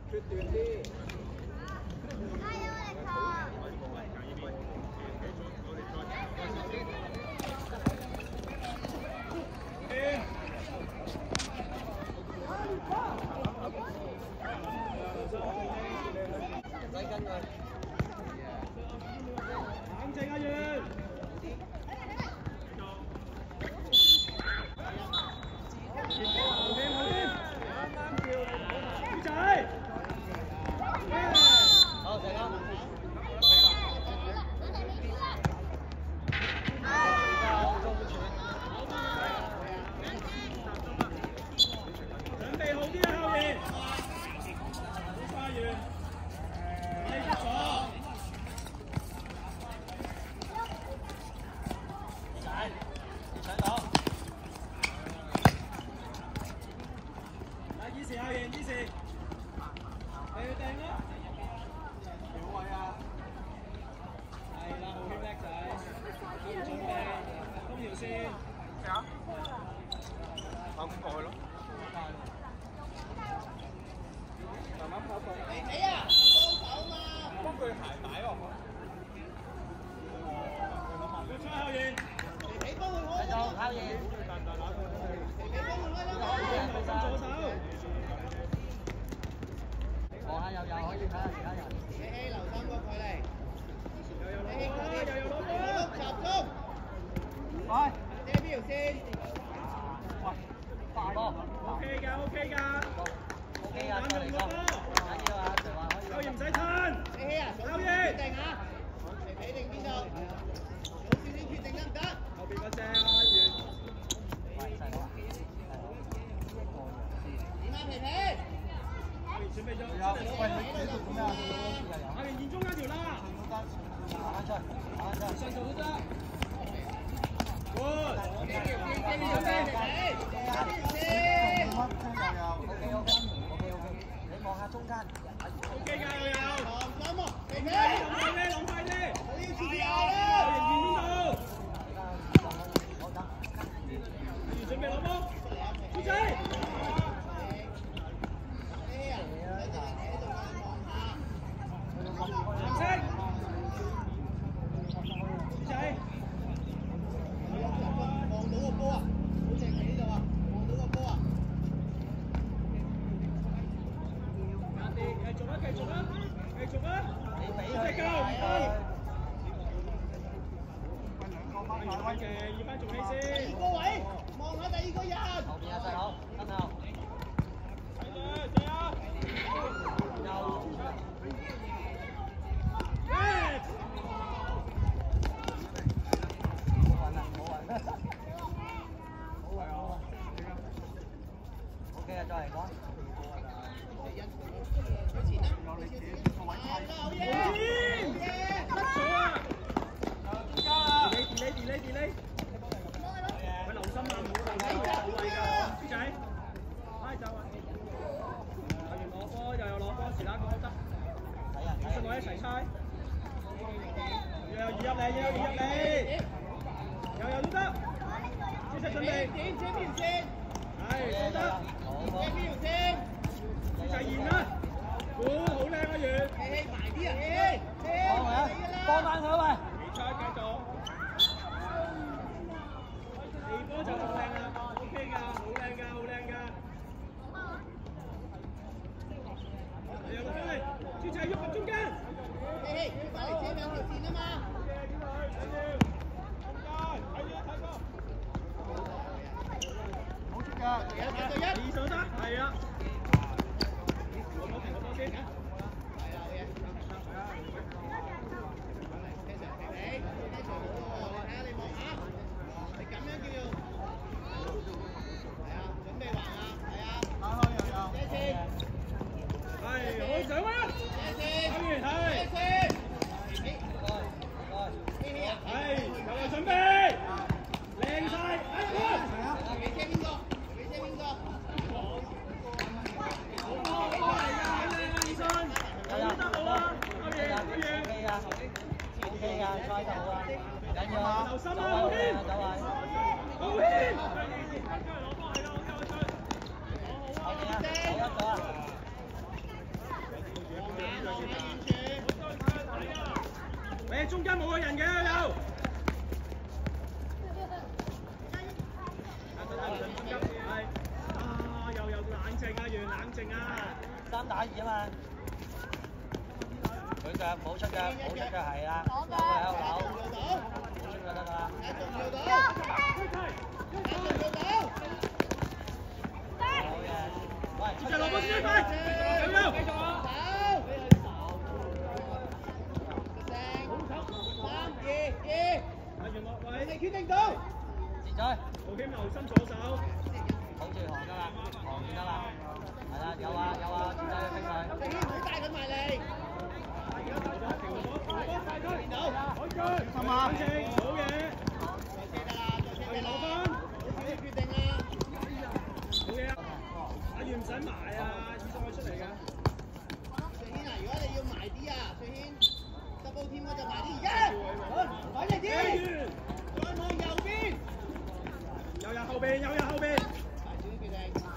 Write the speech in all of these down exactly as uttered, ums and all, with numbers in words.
Hãy subscribe cho kênh Ghiền Mì Gõ để không bỏ lỡ 冷靜啊！ 三打二啊嘛。舉腳，冇出腳，冇出腳係啦。有個喺度扭，冇出腳得㗎啦。好嘅，喂，出腳落波先快，加油！繼續啊！三二一，阿袁樂偉，你決定到。截咗。浩謙留心左手。好住行得啦，行見得啦。係啦，有啊有啊，轉走去逼佢。你唔好帶佢埋嚟。係嘛？好嘢。攞分。你決定啊！好嘢啊！阿袁唔使埋啊，以上可以出嚟嘅。瑞軒啊，如果你要埋啲啊，瑞軒 double team 嗰就埋啲而家。快啲啲。再望右邊。又入後邊，又入後邊。大小決定。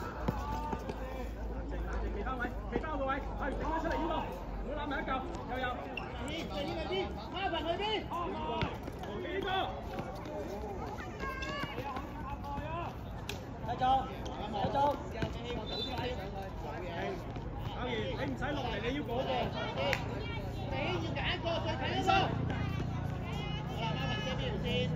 冷靜冷靜，其他位，其他個位，係整咗出嚟呢個，唔好攬埋一嚿，又有。邊，就呢個邊，孖群去邊？呢個。繼續，繼續。希望早啲拉上去。阿賢，你唔使落嚟，你要嗰個。你要揀一個最近一個。好啦，孖群這邊先。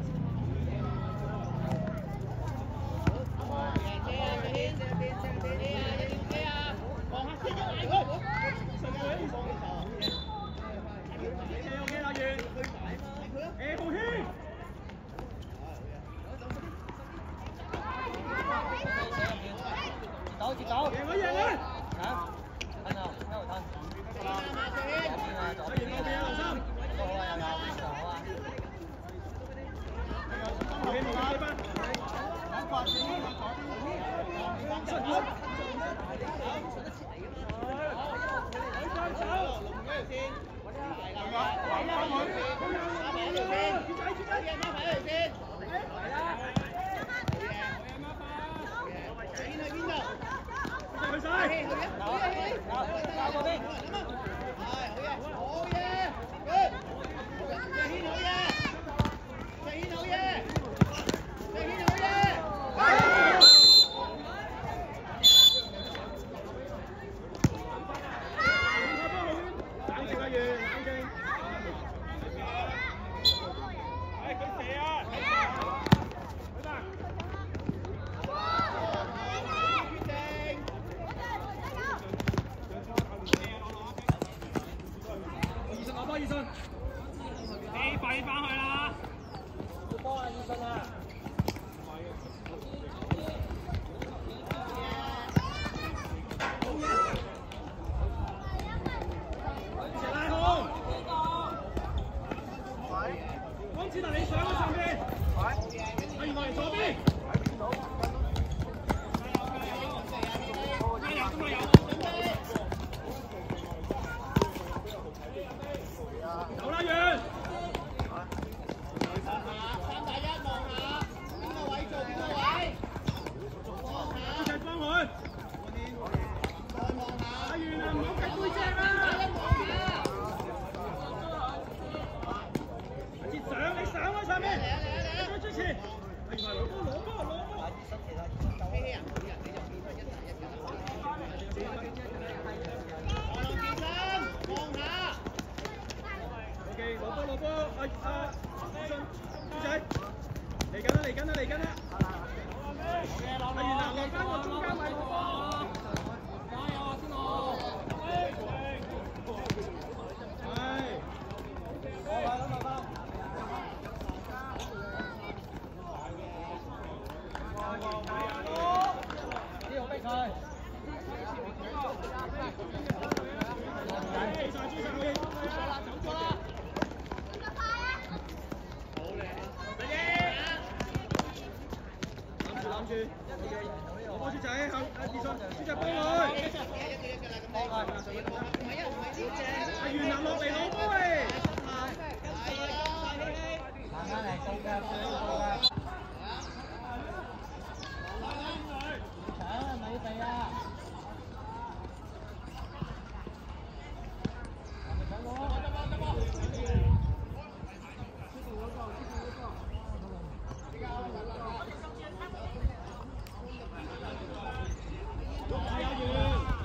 走接走，贏佢贏佢！嚇，吞啊，一路吞。左邊啊，左邊啊，留心。好啊，有有，好啊。後邊冇幾分。等掛住，出咗。走，龍哥先。係啦，係啦，佢。阿平條線，豬仔豬仔，阿媽排條線。係啦。去邊度？去晒。去啊！好嘢，好嘢。交過邊？係，好嘢，好嘢。good。謝軒好嘢。謝軒好嘢。謝軒好嘢。冷靜啊，袁，冷靜。係佢射啊！醫生，你快翻去啦！要幫下醫生啊！謝大雄，江子達你上喺上邊，阿袁樂嚟左邊。加油，今日有。有啦，袁！三打一，望下邊個位做邊個位，望下。背脊幫佢。再望下。阿袁啊，唔好夾背脊啊！接上，你上喺上面。嚟啊嚟啊嚟啊！追前。阿袁攞波攞波攞波。機器人每人你就變咗一打一㗎啦。望健身，望下。攞波攞波，阿阿阿信豬仔嚟緊啦嚟緊啦嚟緊啦！阿袁啊，落翻個中間位攞波，加油啊天豪！係，落翻落翻。呢個逼佢。嚟曬豬仔好嘢，走咗啦！攬住，攞波豬仔，後誒自信，豬仔幫佢。阿袁能落嚟攞波喂！慢慢嚟，到腳，到腳。搶啊！咪要避啊！係咪搶到啊？得波得波！加油，袁！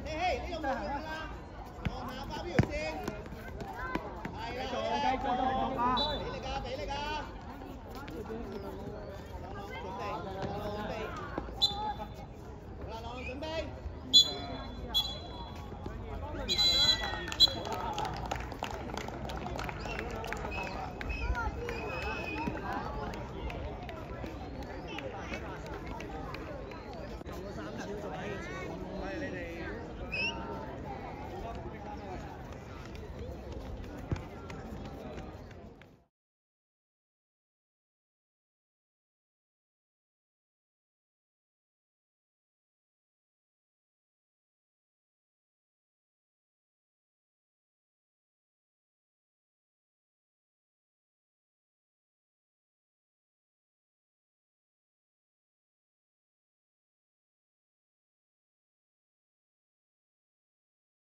你希呢度冇用㗎啦。